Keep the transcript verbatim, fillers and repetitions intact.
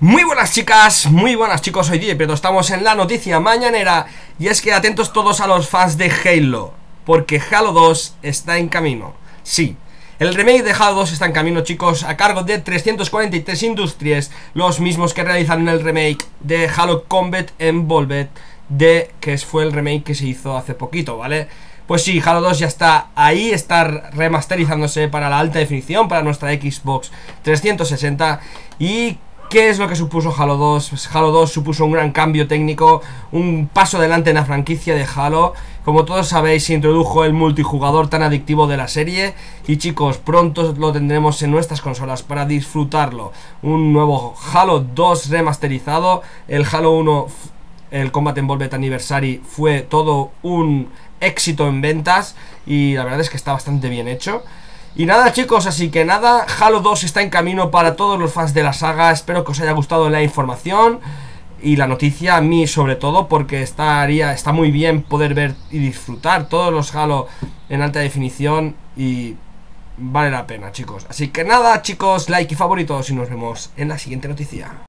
Muy buenas chicas, muy buenas chicos, soy D J Prieto, estamos en la noticia mañanera. Y es que atentos todos a los fans de Halo, porque Halo dos está en camino. Sí, el remake de Halo dos está en camino, chicos, a cargo de trescientos cuarenta y tres Industries, los mismos que realizaron el remake de Halo Combat Evolved, de que fue el remake que se hizo hace poquito, ¿vale? Pues sí, Halo dos ya está ahí, está remasterizándose para la alta definición, para nuestra Xbox trescientos sesenta. Y ¿qué es lo que supuso Halo dos? Pues Halo dos supuso un gran cambio técnico, un paso adelante en la franquicia de Halo. Como todos sabéis, se introdujo el multijugador tan adictivo de la serie. Y chicos, pronto lo tendremos en nuestras consolas para disfrutarlo. Un nuevo Halo dos remasterizado. El Halo uno, el Combat Evolved Anniversary, fue todo un éxito en ventas y la verdad es que está bastante bien hecho. Y nada chicos, así que nada, Halo dos está en camino para todos los fans de la saga. Espero que os haya gustado la información y la noticia, a mí sobre todo, porque estaría, está muy bien poder ver y disfrutar todos los Halo en alta definición y vale la pena chicos. Así que nada chicos, like y favoritos y nos vemos en la siguiente noticia.